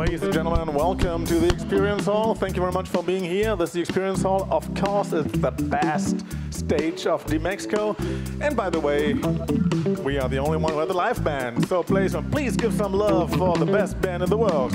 Ladies and gentlemen, welcome to the Experience Hall. Thank you very much for being here. This is the Experience Hall. Of course, it's the best stage of DMEXCO. And by the way, we are the only one with a live band. So please give some love for the best band in the world.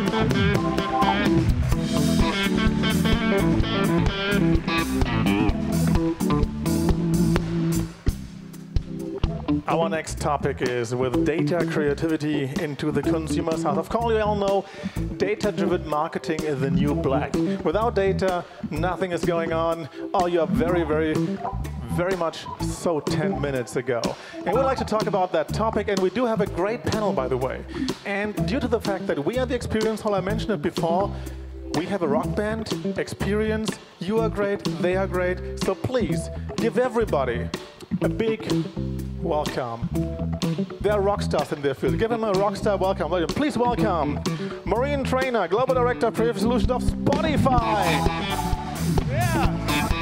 Our next topic is with data creativity into the consumer's house. Of course, you all know data-driven marketing is the new black. Without data, nothing is going on, or you're very much so 10 minutes ago. And we'd like to talk about that topic, and we do have a great panel, by the way. And due to the fact that we are the Experience Hall, I mentioned it before, we have a rock band, Experience, you are great, they are great, so please give everybody a big welcome. There are rock stars in their field. Give them a rock star welcome. Please welcome Maureen Trainer, Global Director of Creative Solutions of Spotify. Yeah.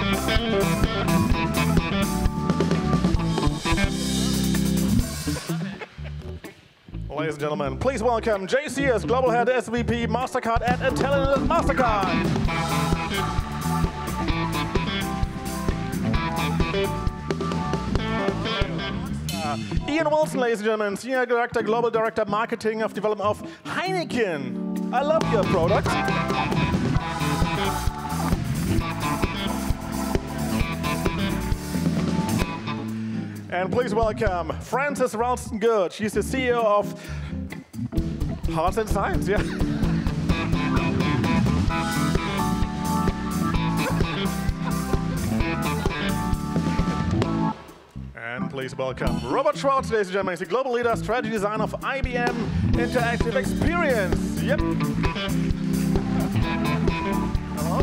Ladies and gentlemen, please welcome JCS, Global Head SVP Mastercard at Intelligent Mastercard. Ian Wilson, ladies and gentlemen, Senior Director, Global Director, Marketing of Development of Heineken. I love your product. And please welcome Frances Ralston-Good. She's the CEO of Hearts and Science, yeah. And please welcome Robert Schwartz, ladies and gentlemen. He's the global leader, strategy design of IBM Interactive Experience. Yep. Hello.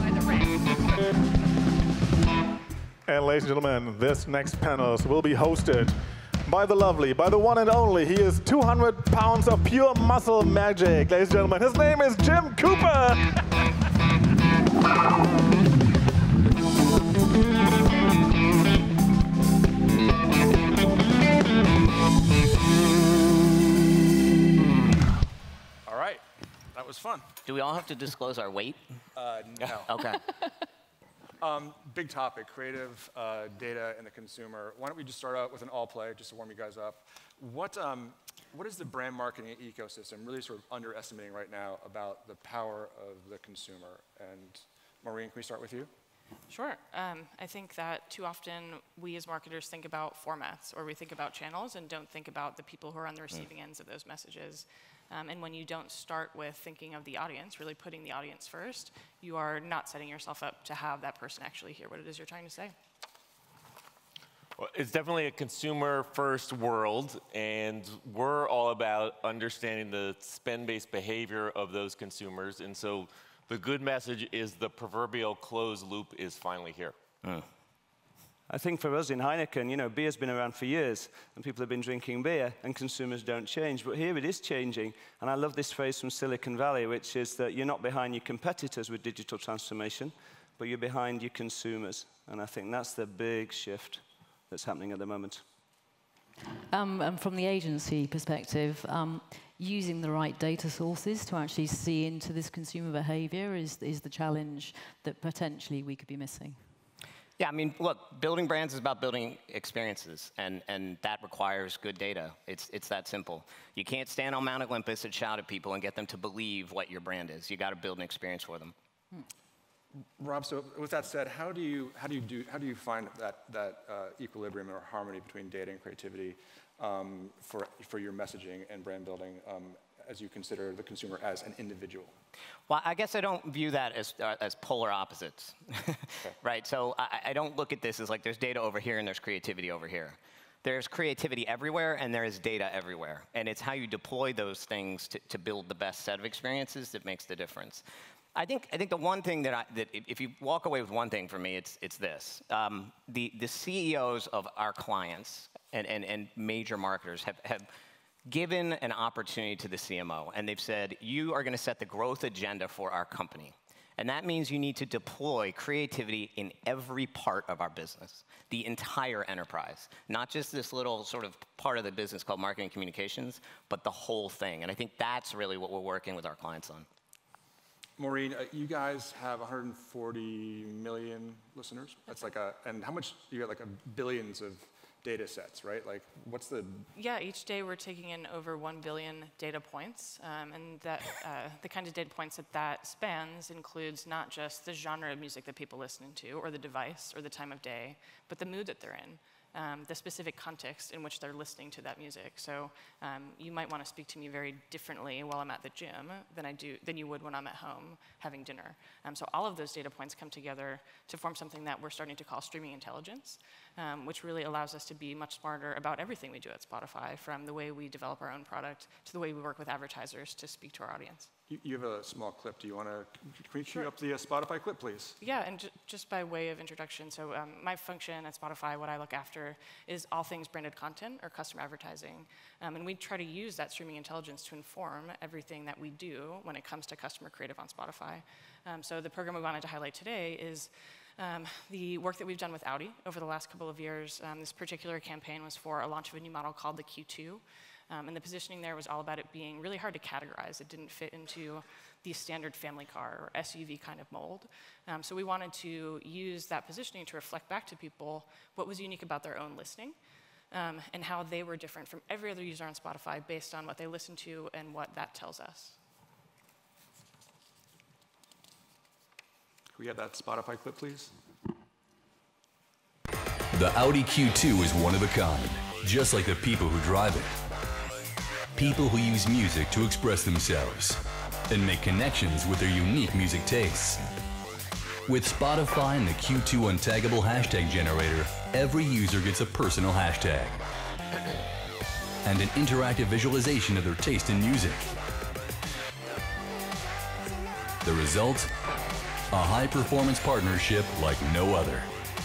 And ladies and gentlemen, this next panel will be hosted by the lovely, by the one and only. He is 200 pounds of pure muscle magic, ladies and gentlemen. His name is Jim Cooper. That was fun. Do we all have to disclose our weight? No. Okay. Big topic, creative data and the consumer. Why don't we just start out with an all play, just to warm you guys up. What is the brand marketing ecosystem really sort of underestimating right now about the power of the consumer? And Maureen, can we start with you? Sure. I think that too often we as marketers think about formats, or we think about channels and don't think about the people who are on the receiving ends of those messages. And when you don't start with thinking of the audience, really putting the audience first, you are not setting yourself up to have that person actually hear what it is you're trying to say. Well, it's definitely a consumer-first world, and we're all about understanding the spend-based behavior of those consumers. And so the good message is the proverbial closed loop is finally here. I think for us in Heineken, you know, beer's been around for years, and people have been drinking beer, and consumers don't change. But here it is changing, and I love this phrase from Silicon Valley, which is that you're not behind your competitors with digital transformation, but you're behind your consumers. And I think that's the big shift that's happening at the moment. And from the agency perspective, using the right data sources to actually see into this consumer behavior is the challenge that potentially we could be missing. Yeah, I mean, look, building brands is about building experiences, and that requires good data. It's that simple. You can't stand on Mount Olympus and shout at people and get them to believe what your brand is. You got to build an experience for them. Rob, so with that said, how do you find that equilibrium or harmony between data and creativity for your messaging and brand building as you consider the consumer as an individual? Well, I guess I don't view that as polar opposites, right? So I don't look at this as like there's data over here and there's creativity over here. There's creativity everywhere and there is data everywhere. And it's how you deploy those things to build the best set of experiences that makes the difference. I think the one thing that if you walk away with one thing for me, it's this. The CEOs of our clients and major marketers have given an opportunity to the CMO, and they've said, you are going to set the growth agenda for our company. And that means you need to deploy creativity in every part of our business, the entire enterprise, not just this little sort of part of the business called marketing communications, but the whole thing. And I think that's really what we're working with our clients on. Maureen, you guys have 140 million listeners. That's like and how much, you got like billions of data sets, right? Like, what's the... Yeah, each day we're taking in over 1 billion data points, and that the kind of data points that spans includes not just the genre of music that people listen to, or the device, or the time of day, but the mood that they're in. The specific context in which they're listening to that music. So you might want to speak to me very differently while I'm at the gym than you would when I'm at home having dinner. So all of those data points come together to form something that we're starting to call streaming intelligence, which really allows us to be much smarter about everything we do at Spotify, from the way we develop our own product to the way we work with advertisers to speak to our audience. You have a small clip. Do you want to, can we cue up the Spotify clip, please? Yeah, and just by way of introduction, so my function at Spotify, what I look after, is all things branded content or custom advertising. And we try to use that streaming intelligence to inform everything that we do when it comes to customer creative on Spotify. So the program we wanted to highlight today is the work that we've done with Audi over the last couple of years. This particular campaign was for a launch of a new model called the Q2. And the positioning there was all about it being really hard to categorize. It didn't fit into the standard family car or SUV kind of mold. So we wanted to use that positioning to reflect back to people what was unique about their own listening, and how they were different from every other user on Spotify based on what they listened to and what that tells us. Can we have that Spotify clip, please? The Audi Q2 is one of a kind, just like the people who drive it. People who use music to express themselves and make connections with their unique music tastes. With Spotify and the Q2 Untaggable hashtag generator, every user gets a personal hashtag and an interactive visualization of their taste in music. The result? A high-performance partnership like no other.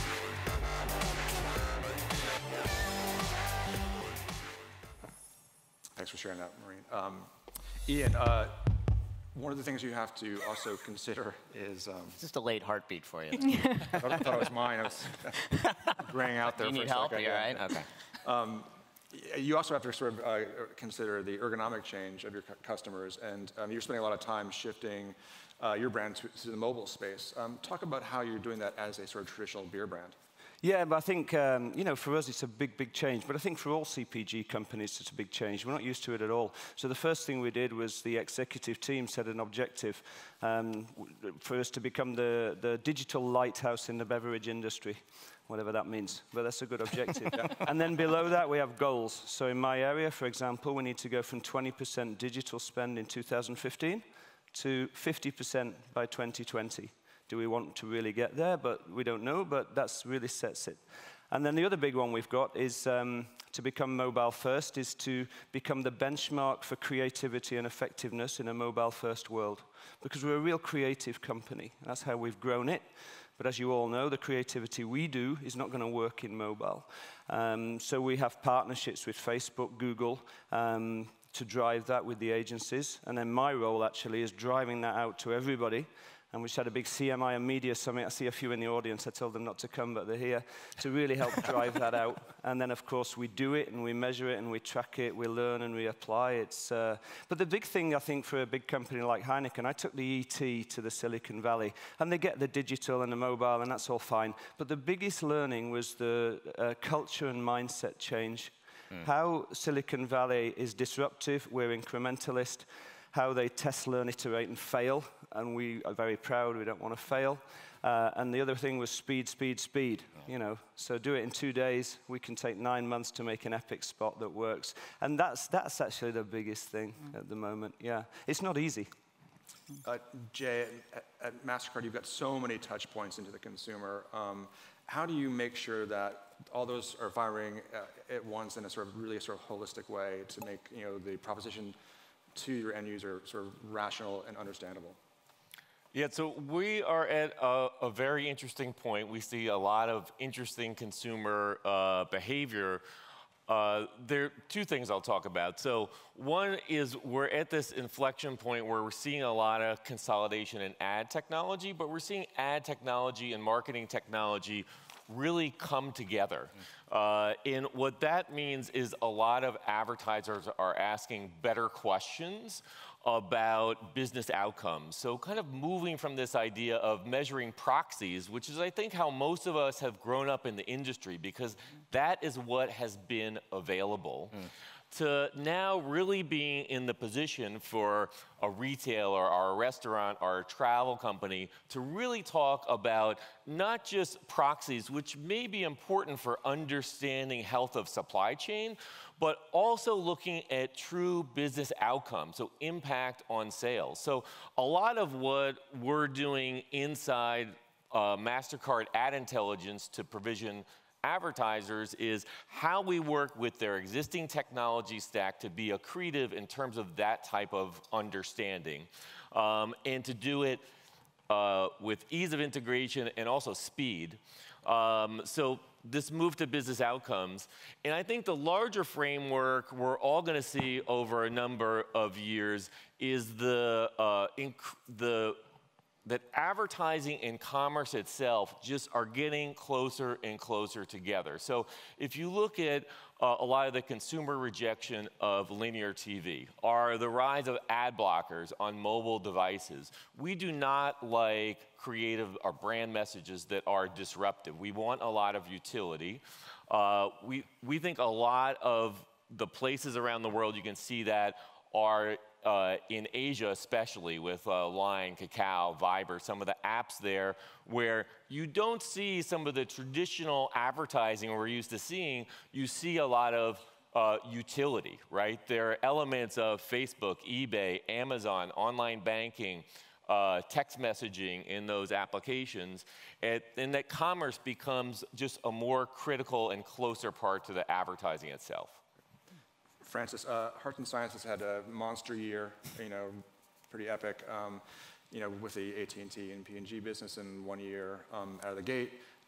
Thanks for sharing that, Maureen. Ian, one of the things you have to also consider is... Just a late heartbeat for you. I thought it was mine. I was rang out there. You for need a help? second. Are you all right? Okay. You also have to sort of consider the ergonomic change of your customers, and you're spending a lot of time shifting your brand to the mobile space. Talk about how you're doing that as a sort of traditional beer brand. Yeah, but I think, you know, for us it's a big, big change. But I think for all CPG companies it's a big change. We're not used to it at all. So the first thing we did was the executive team set an objective for us to become the digital lighthouse in the beverage industry, whatever that means. But that's a good objective. And then below that we have goals. So in my area, for example, we need to go from 20% digital spend in 2015 to 50% by 2020. Do we want to really get there? But we don't know, but that's really sets it. And then the other big one we've got is to become mobile first, is to become the benchmark for creativity and effectiveness in a mobile first world. Because we're a real creative company. That's how we've grown it. But as you all know, the creativity we do is not going to work in mobile. So we have partnerships with Facebook, Google, to drive that with the agencies. And then my role actually is driving that out to everybody. And we just had a big CMI and media summit. I see a few in the audience. I told them not to come, but they're here to really help drive that out. And then, of course, we do it, and we measure it, and we track it, we learn, and we apply. But the big thing, I think, for a big company like Heineken, I took the ET to the Silicon Valley, and they get the digital and the mobile, and that's all fine. But the biggest learning was the culture and mindset change. How Silicon Valley is disruptive, we're incrementalist, how they test, learn, iterate, and fail. And we are very proud, we don't want to fail. And the other thing was speed, speed, speed. You know, so do it in 2 days. We can take 9 months to make an epic spot that works. And that's actually the biggest thing at the moment, yeah. It's not easy. Jay, at MasterCard, you've got so many touch points into the consumer. How do you make sure that all those are firing at once in a sort of really sort of holistic way to make, you know, the proposition to your end user sort of rational and understandable? Yeah, so we are at a very interesting point. We see a lot of interesting consumer behavior. There are two things I'll talk about. So one is we're at this inflection point where we're seeing a lot of consolidation in ad technology, but we're seeing ad technology and marketing technology really come together. And what that means is a lot of advertisers are asking better questions about business outcomes. So kind of moving from this idea of measuring proxies, which is I think how most of us have grown up in the industry, because that is what has been available, to now really being in the position for a retailer or a restaurant or a travel company to really talk about not just proxies, which may be important for understanding health of supply chain, but also looking at true business outcomes, so impact on sales. So a lot of what we're doing inside MasterCard Ad Intelligence to provision advertisers is how we work with their existing technology stack to be accretive in terms of that type of understanding, and to do it with ease of integration and also speed. So this move to business outcomes, and I think the larger framework we're all going to see over a number of years is that advertising and commerce itself just are getting closer and closer together. So if you look at a lot of the consumer rejection of linear TV, or the rise of ad blockers on mobile devices, we do not like creative or brand messages that are disruptive. We want a lot of utility. We think a lot of the places around the world you can see that are in Asia, especially with Line, Kakao, Viber, some of the apps there, where you don't see some of the traditional advertising we're used to seeing. You see a lot of utility, right? There are elements of Facebook, eBay, Amazon, online banking, text messaging in those applications, and that commerce becomes just a more critical and closer part to the advertising itself. Francis, Hearts and Sciences had a monster year, pretty epic, with the AT&T and P&G business in 1 year out of the gate.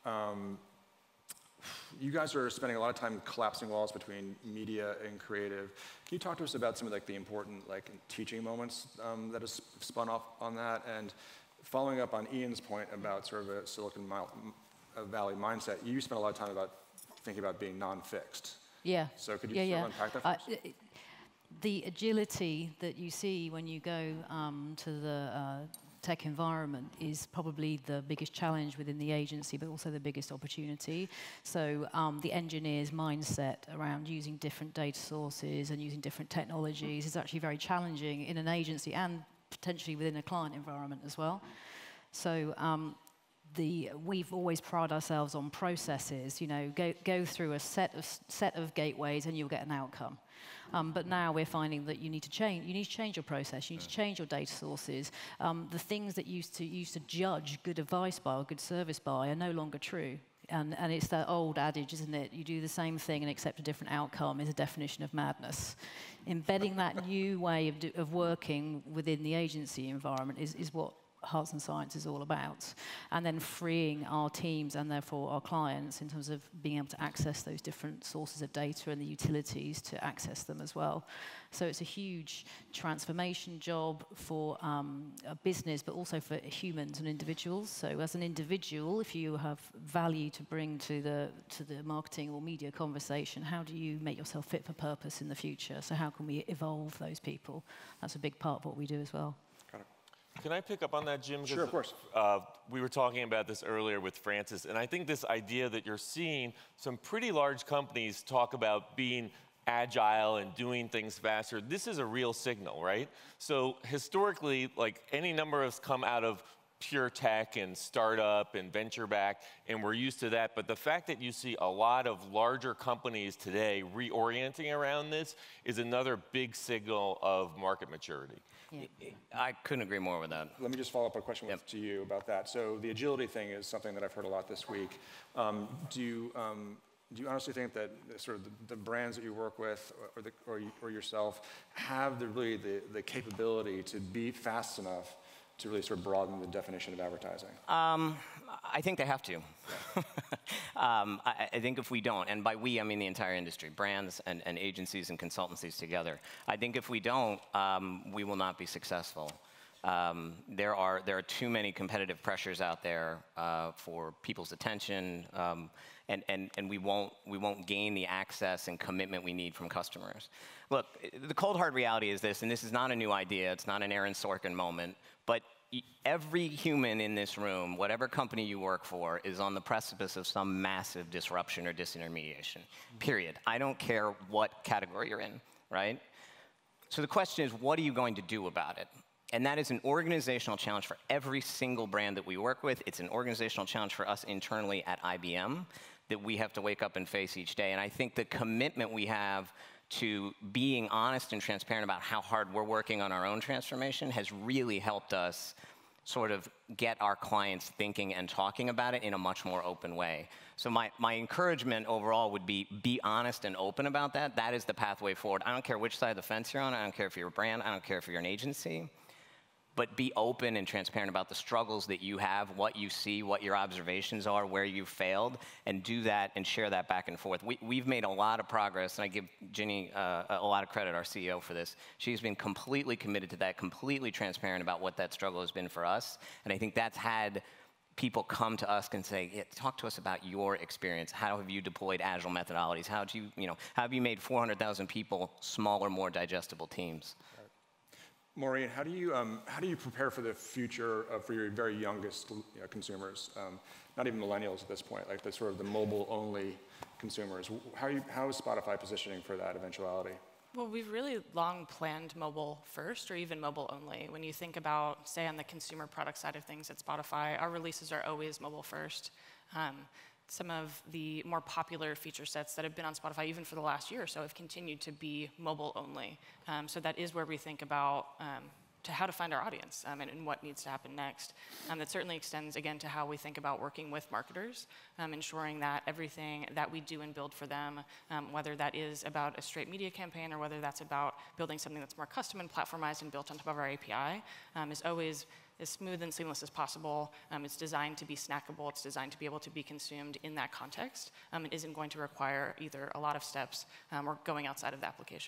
You guys are spending a lot of time collapsing walls between media and creative. Can you talk to us about some of the important teaching moments that have spun off on that? And following up on Ian's point about sort of a Silicon Valley mindset, you spent a lot of time thinking about being non-fixed. Yeah. So could you sort of unpack that for us? The agility that you see when you go to the tech environment is probably the biggest challenge within the agency, but also the biggest opportunity. So the engineer's mindset around using different data sources and using different technologies is actually very challenging in an agency and potentially within a client environment as well. So we've always prided ourselves on processes. Go through a set of gateways and you'll get an outcome. But now we're finding that you need to change your process. You need to change your data sources. The things that used to judge good advice by or good service by are no longer true. And it's that old adage, isn't it? You do the same thing and accept a different outcome is a definition of madness. Embedding that new way of working within the agency environment is what Hearts and Science is all about, and then freeing our teams and therefore our clients in terms of being able to access those different sources of data and the utilities to access them as well. So it's a huge transformation job for a business, but also for humans and individuals. So as an individual, if you have value to bring to the marketing or media conversation, how do you make yourself fit for purpose in the future? So how can we evolve those people? That's a big part of what we do as well. Can I pick up on that, Jim? Sure, of course. We were talking about this earlier with Francis, and I think this idea that you're seeing some pretty large companies talk about being agile and doing things faster, this is a real signal, right? So historically, any number of us come out of pure tech and startup and venture back, and we're used to that. But the fact that you see a lot of larger companies today reorienting around this is another big signal of market maturity. Yeah. I couldn't agree more with that. Let me just follow up a question to you about that. So the agility thing is something that I've heard a lot this week. Do you honestly think that sort of the brands that you work with or yourself have really the capability to be fast enough to really sort of broaden the definition of advertising? I think they have to. I think if we don't, and by we I mean the entire industry, brands and agencies and consultancies together, I think if we don't, we will not be successful. There are too many competitive pressures out there for people's attention, and we won't gain the access and commitment we need from customers. Look, the cold hard reality is this, and this is not a new idea, it's not an Aaron Sorkin moment, but every human in this room, whatever company you work for, is on the precipice of some massive disruption or disintermediation, period. I don't care what category you're in, right? So the question is, what are you going to do about it? And that is an organizational challenge for every single brand that we work with. It's an organizational challenge for us internally at IBM that we have to wake up and face each day. And I think the commitment we have to being honest and transparent about how hard we're working on our own transformation has really helped us sort of get our clients thinking and talking about it in a much more open way. So my encouragement overall would be honest and open about that. That is the pathway forward. I don't care which side of the fence you're on. I don't care if you're a brand. I don't care if you're an agency. But be open and transparent about the struggles that you have, what you see, what your observations are, where you failed, and do that and share that back and forth. We've made a lot of progress, and I give Ginny a lot of credit, our CEO, for this. She's been completely committed to that, completely transparent about what that struggle has been for us, and I think that's had people come to us and say, yeah, talk to us about your experience. How have you deployed agile methodologies? How have you made 400,000 people smaller, more digestible teams? Maureen, how do you prepare for the future for your very youngest consumers, not even millennials at this point, like the sort of the mobile-only consumers? How is Spotify positioning for that eventuality? Well, we've really long planned mobile first or even mobile only. When you think about, say, on the consumer product side of things at Spotify, our releases are always mobile first. Some of the more popular feature sets that have been on Spotify even for the last year or so have continued to be mobile only. So that is where we think about how to find our audience and what needs to happen next. That certainly extends, again, to how we think about working with marketers, ensuring that everything that we do and build for them, whether that is about a straight media campaign or whether that's about building something that's more custom and platformized and built on top of our API, is always as smooth and seamless as possible. It's designed to be snackable. It's designed to be able to be consumed in that context. It isn't going to require either a lot of steps or going outside of the application.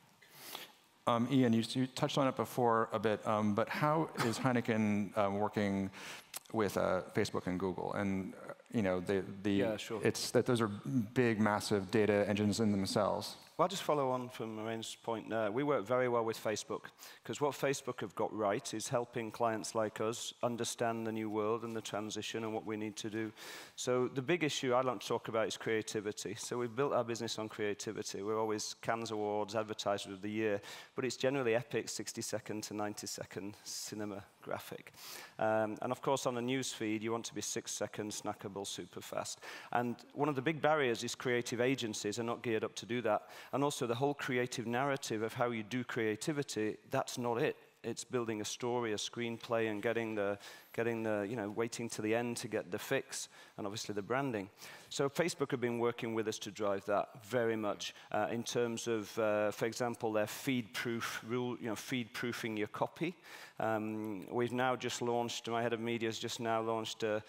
Ian, you touched on it before a bit, but how is Heineken working with Facebook and Google? And yeah, sure. It's that those are big, massive data engines in themselves. Well, I'll just follow on from Maureen's point. We work very well with Facebook, because what Facebook have got right is helping clients like us understand the new world and the transition and what we need to do. So the big issue I like to talk about is creativity. So we've built our business on creativity. We're always Cannes Awards, Advertiser of the Year, but it's generally epic 60-second to 90-second cinema graphic. And of course, on a news feed, you want to be 6 seconds, snackable, super fast. And one of the big barriers is creative agencies are not geared up to do that. And also the whole creative narrative of how you do creativity, that's not it. It's building a story, a screenplay, and getting the waiting to the end to get the fix, and obviously the branding. So Facebook have been working with us to drive that very much in terms of, for example, their feed-proof rule, feed-proofing your copy. We've now just launched, my head of media has just now launched a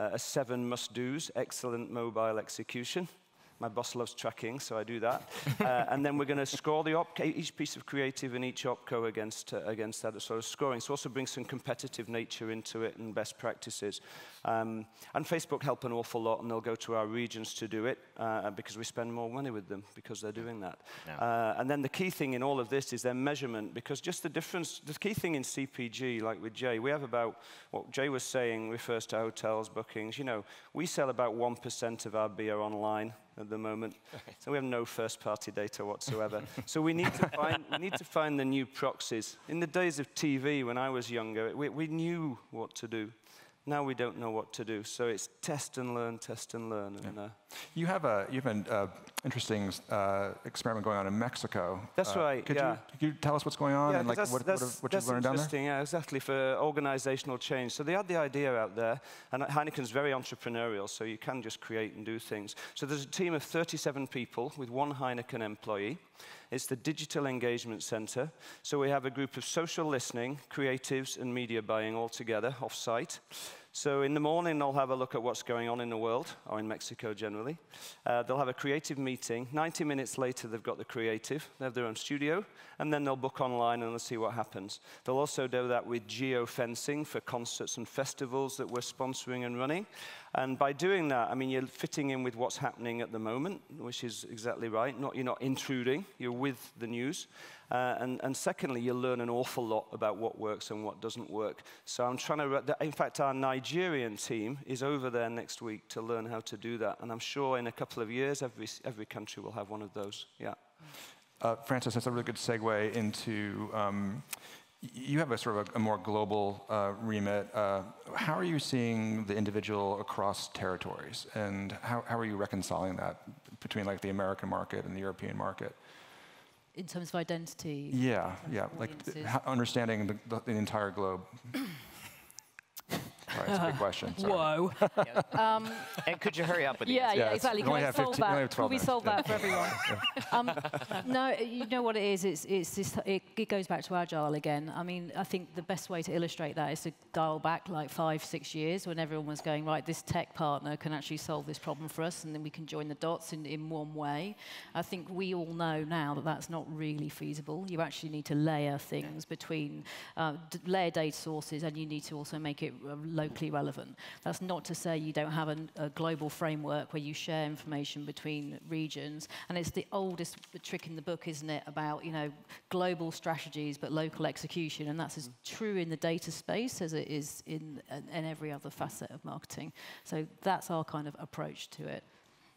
7 must-dos, excellent mobile execution. My boss loves tracking, so I do that. And then we're going to score each piece of creative in each opco against that sort of scoring. So also bring some competitive nature into it and best practices. And Facebook help an awful lot, and they'll go to our regions to do it because we spend more money with them because they're doing that. Yeah. And then the key thing in all of this is their measurement, because just the difference, the key thing in CPG, like with Jay, we have about, what Jay was saying refers to hotels, bookings. We sell about 1% of our beer online at the moment. So we have no first-party data whatsoever. So we need to find the new proxies. In the days of TV, when I was younger, we knew what to do. Now we don't know what to do. So it's test and learn, test and learn. And, you have an interesting experiment going on in Mexico. That's right. Could you tell us what's going on and what you've learned down there? Yeah, exactly, for organizational change. So they had the idea out there, and Heineken's very entrepreneurial, so you can just create and do things. So there's a team of 37 people with 1 Heineken employee. It's the Digital Engagement Center. So we have a group of social listening, creatives, and media buying all together off-site. So in the morning, they'll have a look at what's going on in the world, or in Mexico generally. They'll have a creative meeting. 90 minutes later, they've got the creative. They have their own studio, and then they'll book online and they'll see what happens. They'll also do that with geofencing for concerts and festivals that we're sponsoring and running. And by doing that, I mean, you're fitting in with what's happening at the moment, which is exactly right. You're not intruding, you're with the news. And secondly, you'll learn an awful lot about what works and what doesn't work. So I'm trying to, in fact, our Nigerian team is over there next week to learn how to do that. And I'm sure in a couple of years, every country will have one of those, yeah. Francis, that's a really good segue into, you have a sort of a more global remit. How are you seeing the individual across territories? And how are you reconciling that between like the American market and the European market? In terms of identity? Yeah, like understanding the entire globe. Sorry, it's a big question. Sorry. Whoa. And could you hurry up with the Yeah, answer? yeah, exactly. Can we solve that? Can we solve that for everyone? No, you know what it is? It goes back to Agile again. I mean, I think the best way to illustrate that is to dial back like 5-6 years when everyone was going, right, this tech partner can actually solve this problem for us, and then we can join the dots in one way. I think we all know now that that's not really feasible. You actually need to layer things between, layer data sources, and you need to also make it locally relevant. That's not to say you don't have a global framework where you share information between regions. And it's the oldest trick in the book, isn't it, about global strategies but local execution. And that's as true in the data space as it is in every other facet of marketing. So that's our kind of approach to it.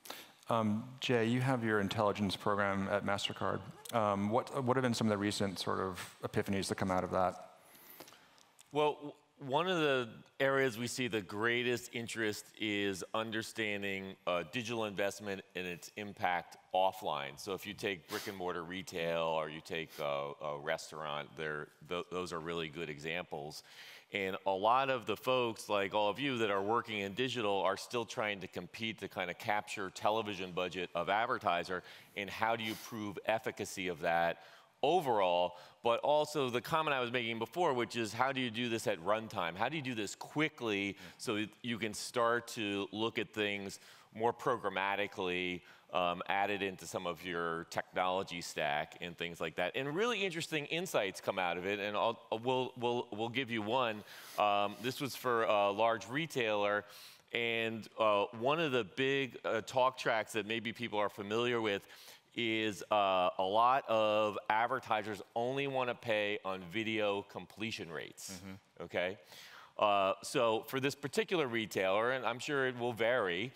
Jay, you have your intelligence program at MasterCard. What have been some of the recent sort of epiphanies that come out of that? Well, one of the areas we see the greatest interest is understanding digital investment and its impact offline. So if you take brick and mortar retail or you take a restaurant, those are really good examples. And a lot of the folks, like all of you that are working in digital, are still trying to compete to kind of capture television budget of advertiser, and how do you prove efficacy of that overall, but also the comment I was making before, which is how do you do this at runtime? How do you do this quickly so you can start to look at things more programmatically, added into some of your technology stack and things like that? And really interesting insights come out of it, and we'll give you one. This was for a large retailer, and one of the big talk tracks that maybe people are familiar with is a lot of advertisers only want to pay on video completion rates, okay? So for this particular retailer, and I'm sure it will vary,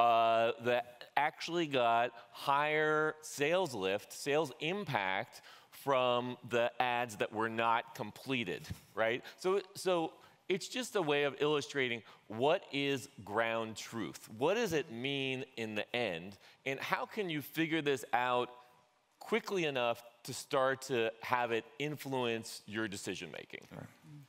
that actually got higher sales lift, sales impact from the ads that were not completed, right? So it's just a way of illustrating what is ground truth. What does it mean in the end? And how can you figure this out quickly enough to start to have it influence your decision making? Right.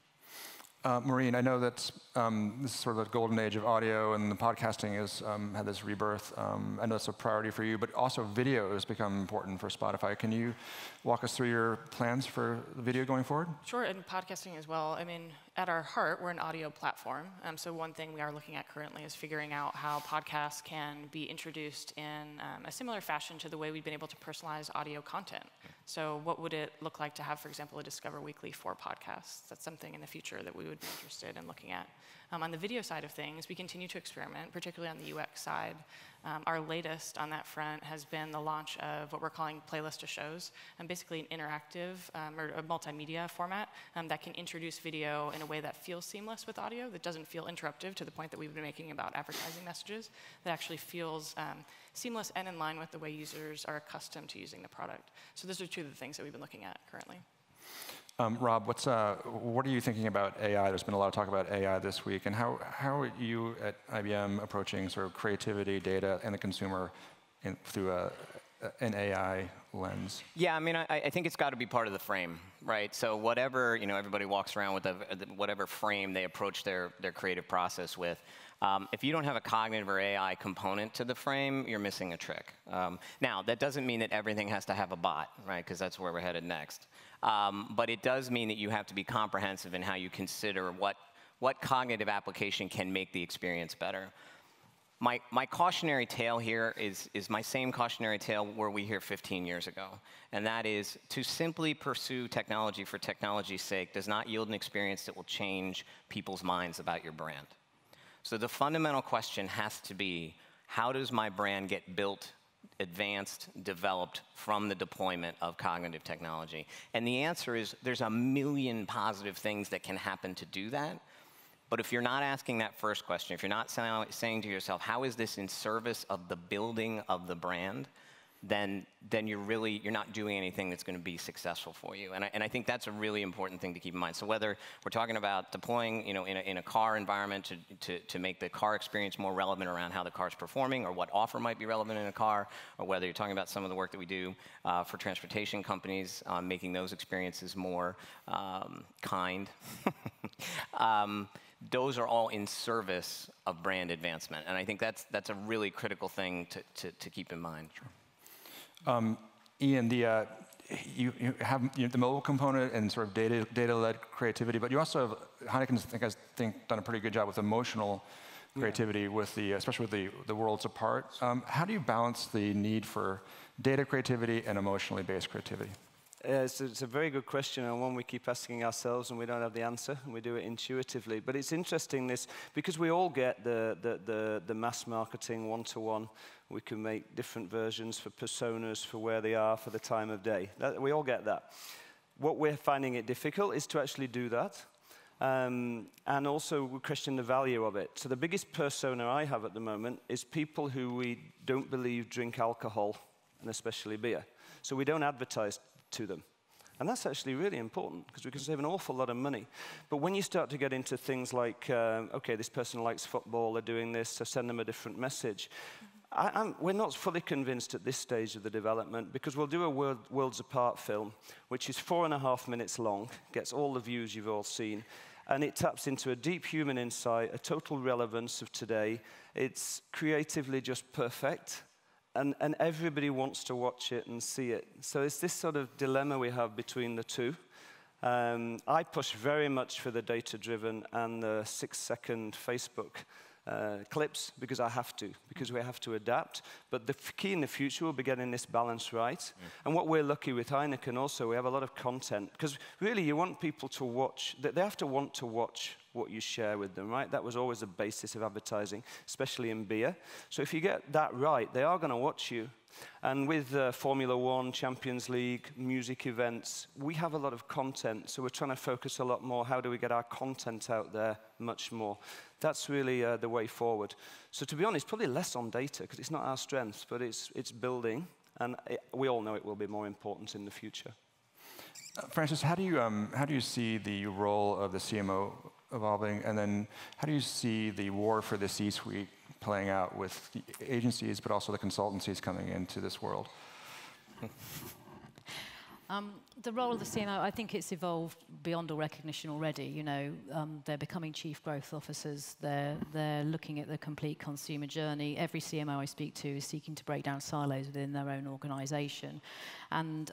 Maureen, I know that this is sort of the golden age of audio, and the podcasting has had this rebirth. I know it's a priority for you, but also video has become important for Spotify. Can you walk us through your plans for the video going forward? Sure, and podcasting as well. I mean, at our heart, we're an audio platform. So one thing we are looking at currently is figuring out how podcasts can be introduced in a similar fashion to the way we've been able to personalize audio content. So what would it look like to have, for example, a Discover Weekly for podcasts? That's something in the future that we would be interested in looking at. On the video side of things, we continue to experiment, particularly on the UX side. Our latest on that front has been the launch of what we're calling Playlist of Shows, and basically an interactive or a multimedia format that can introduce video in a way that feels seamless with audio, that doesn't feel interruptive to the point that we've been making about advertising messages, that actually feels seamless and in line with the way users are accustomed to using the product. So those are two of the things that we've been looking at currently. Rob, what are you thinking about AI? There's been a lot of talk about AI this week, and how are you at IBM approaching sort of creativity, data, and the consumer through an AI lens? Yeah, I mean, I think it's got to be part of the frame, right? So whatever, everybody walks around with whatever frame they approach their creative process with. If you don't have a cognitive or AI component to the frame, you're missing a trick. Now, that doesn't mean that everything has to have a bot, right? Because that's where we're headed next. But it does mean that you have to be comprehensive in how you consider What cognitive application can make the experience better? My cautionary tale here is my same cautionary tale where we hear 15 years ago, and that is to simply pursue technology for technology's sake does not yield an experience that will change people's minds about your brand. So the fundamental question has to be, how does my brand get built, advanced, developed from the deployment of cognitive technology? And the answer is there's a million positive things that can happen to do that. But if you're not asking that first question, if you're not saying to yourself, how is this in service of the building of the brand, then you're not doing anything that's going to be successful for you. And I think that's a really important thing to keep in mind. So whether we're talking about deploying, in a car environment to make the car experience more relevant around how the car's performing or what offer might be relevant in a car, or whether you're talking about some of the work that we do for transportation companies, making those experiences more kind. Those are all in service of brand advancement. And I think that's a really critical thing to keep in mind. Sure. Ian, you have the mobile component and sort of data-led creativity, but you also have, Heineken's, I think, done a pretty good job with emotional creativity, with especially with the worlds apart. How do you balance the need for data creativity and emotionally based creativity? It's a very good question, and one we keep asking ourselves, and we don't have the answer, and we do it intuitively. But it's interesting, because we all get the mass marketing one-to-one. We can make different versions for personas, for where they are, for the time of day. We all get that. What we're finding it difficult is to actually do that. And also, we question the value of it. So the biggest persona I have at the moment is people who we don't believe drink alcohol, and especially beer. So we don't advertise to them. And that's actually really important, because we can save an awful lot of money. But when you start to get into things like, okay, this person likes football, they're doing this, so send them a different message. We're not fully convinced at this stage of the development, because we'll do a Worlds Apart film, which is 4.5 minutes long, gets all the views you've all seen, and it taps into a deep human insight, a total relevance of today. It's creatively just perfect. And everybody wants to watch it and see it. So it's this sort of dilemma we have between the two. I push very much for the data-driven and the 6-second Facebook clips, because I have to, because we have to adapt. But the key in the future will be getting this balance right. And what we're lucky with Heineken also, we have a lot of content. Because really, you want people to watch, they have to want to watch what you share with them, right? That was always the basis of advertising, especially in beer. So if you get that right, they are going to watch you. And with Formula One, Champions League, music events, we have a lot of content. So we're trying to focus a lot more. How do we get our content out there much more? That's really the way forward. So to be honest, probably less on data, because it's not our strength, but it's building. And we all know it will be more important in the future. Francis, how do you see the role of the CMO evolving, and then how do you see the war for the C-suite playing out with the agencies, but also the consultancies coming into this world? The role of the CMO, I think it's evolved beyond all recognition already. They're becoming chief growth officers. They're looking at the complete consumer journey. Every CMO I speak to is seeking to break down silos within their own organization, and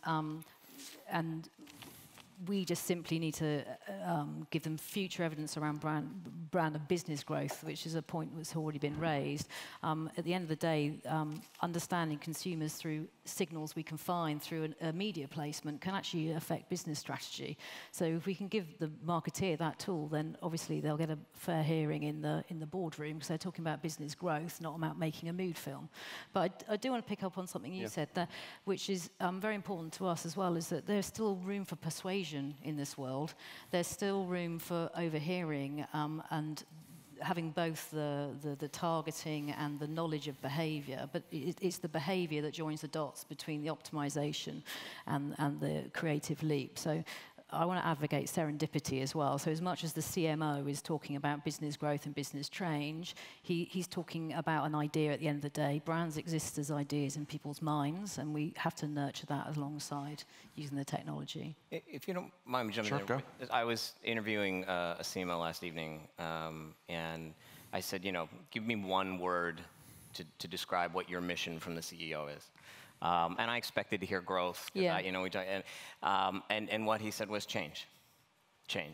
we just simply need to give them future evidence around brand and business growth, which is a point that's already been raised. At the end of the day, understanding consumers through signals we can find through a media placement can actually affect business strategy. So if we can give the marketeer that tool, then obviously they'll get a fair hearing in the boardroom, because they're talking about business growth, not about making a mood film. But I do want to pick up on something you said there, which is very important to us as well, is that there's still room for persuasion in this world. There's still room for overhearing and having both the targeting and the knowledge of behavior, but it's the behavior that joins the dots between the optimization and the creative leap. So I want to advocate serendipity as well. So as much as the CMO is talking about business growth and business change, he's talking about an idea at the end of the day. Brands exist as ideas in people's minds, and we have to nurture that alongside using the technology. If you don't mind me jumping in, go. I was interviewing a CMO last evening, and I said, give me one word to describe what your mission from the CEO is. And I expected to hear growth. Yeah. And what he said was change. Change.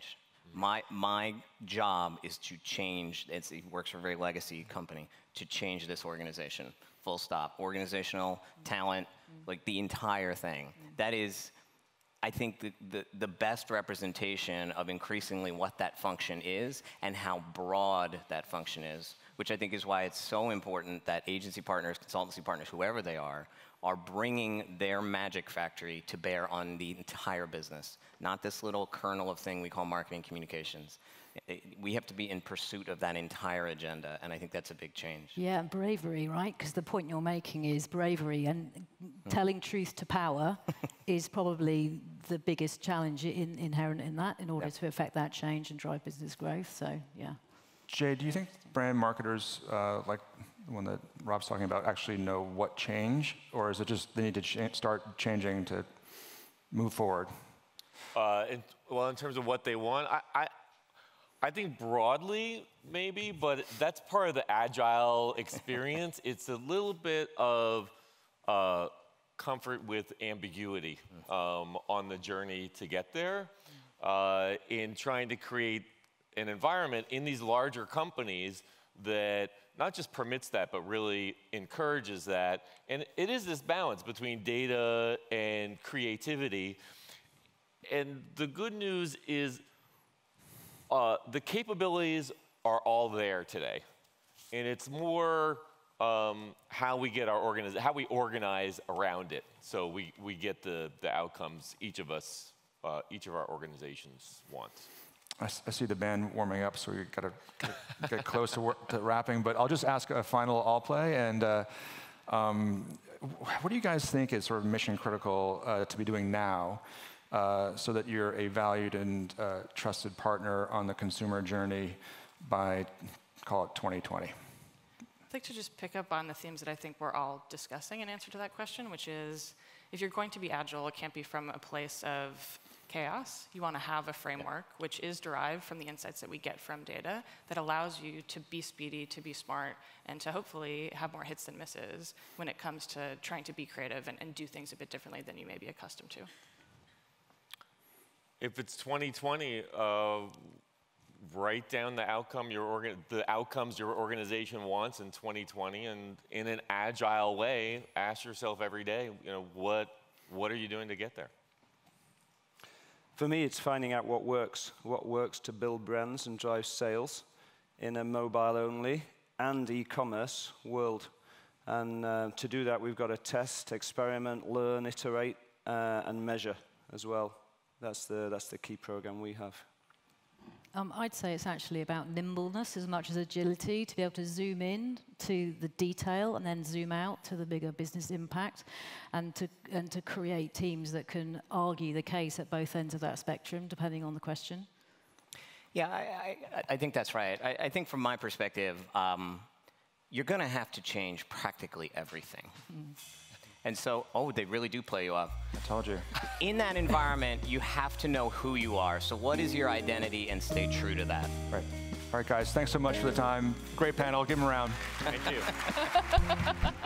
My job is to change, it works for a very legacy company, to change this organization, full stop. Organizational, talent, like the entire thing. That is, I think, the best representation of increasingly what that function is and how broad that function is, which I think is why it's so important that agency partners, consultancy partners, whoever they are bringing their magic factory to bear on the entire business, not this little kernel of thing we call marketing communications. We have to be in pursuit of that entire agenda, and I think that's a big change. Yeah, and bravery, right? Because the point you're making is bravery, and telling truth to power is probably the biggest challenge inherent in that, in order to affect that change and drive business growth. So, yeah. Jay, do you think brand marketers, like the one that Rob's talking about, actually know what change, or is it just they need to start changing to move forward? Well, in terms of what they want, I think broadly, maybe, but that's part of the agile experience. It's a little bit of comfort with ambiguity on the journey to get there, in trying to create an environment in these larger companies that not just permits that, but really encourages that. And it is this balance between data and creativity. And the good news is, the capabilities are all there today, and it's more how we get our how we organize around it, so we get the outcomes each of us, each of our organizations wants. I see the band warming up, so we've got to get close to wrapping. But I'll just ask a final all play, and what do you guys think is sort of mission critical to be doing now? So that you're a valued and trusted partner on the consumer journey by, call it 2020? I'd like to just pick up on the themes that I think we're all discussing in answer to that question, which is, if you're going to be agile, it can't be from a place of chaos. You want to have a framework which is derived from the insights that we get from data that allows you to be speedy, to be smart, and to hopefully have more hits than misses when it comes to trying to be creative and do things a bit differently than you may be accustomed to. If it's 2020, write down the outcomes your organization wants in 2020, and in an agile way, ask yourself every day, what are you doing to get there? For me, it's finding out what works to build brands and drive sales in a mobile-only and e-commerce world. And to do that, we've got to test, experiment, learn, iterate, and measure as well. That's the key program we have. I'd say it's actually about nimbleness as much as agility, to be able to zoom in to the detail and then zoom out to the bigger business impact, and to create teams that can argue the case at both ends of that spectrum, depending on the question. Yeah, I think that's right. I think from my perspective, you're going to have to change practically everything. And so, they really do play you up. I told you. In that environment, you have to know who you are. So what is your identity, and stay true to that. Right. All right, guys, thanks so much for the time. Great panel. Give them a round. Thank you.